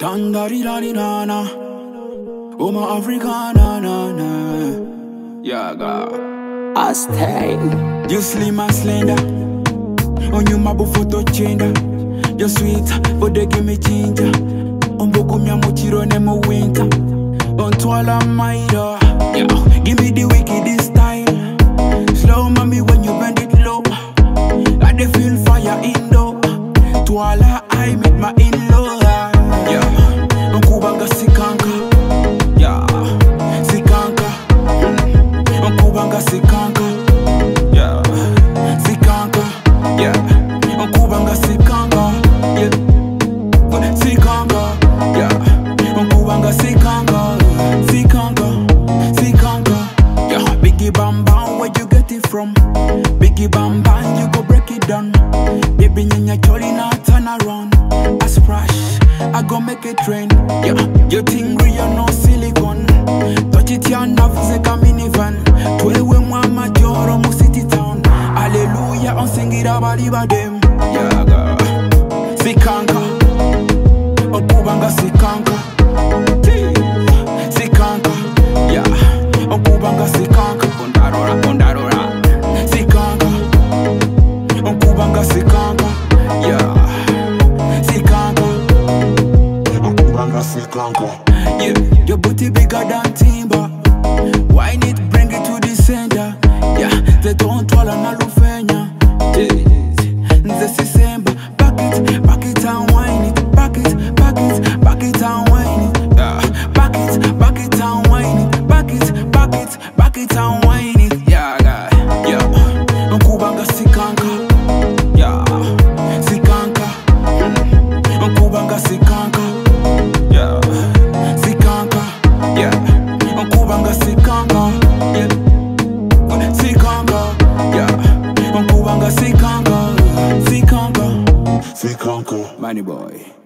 Tandarirana, Oma Africana, na na. Yaga, I stay. You slim and slender. On you mabu photo changer. You sweet, but they give me ginger. On boku mya mochiro ne mo winter. On twala maida. Yeah, give me the wickedest style. Slow mommy when you bend it low. I dey feel fire in though. Twala I make my in-law. Yeah, on kubanga Skanka. Yeah, Skanka. On kubanga Skanka. Yeah, Skanka. Yeah, on kubanga Skanka. Yeah, Skanka. Yeah, on kubanga Skanka. Skanka, Skanka. Yeah, Biggie Bam Bam, where you get it from? Biggie Bam Bam, you go break it down. Baby, nyanya choli na turn around. I splash, I go make it rain. Yeah, you think real no silicone. Touch it ya navuze ka minivan. Twewe mwa majoro mu city town. Hallelujah, on sing it abali badem. Yeah, girl. Skanka, on kubanga Skanka. Skanka, yeah, on kubanga Skanka. Ondarora. Skanka, on kubanga Skanka. Yeah, Skanka, on kubanga Skanka. Yeah, your booty bigger than timber. Why need bring it to the center? Yeah, they don't twala na lufenya. Nze December, back it and wine it. Back it and wine it. Back it and wine it. Back it and wine it. Yeah, yeah, on kubanga Skanka. Yeah, Skanka, on kubanga Skanka. Yeah, Skanka. Yeah, on kubanga Skanka. Yeah, Skanka. Yeah, on kubanga Skanka. Skanka, Money boy.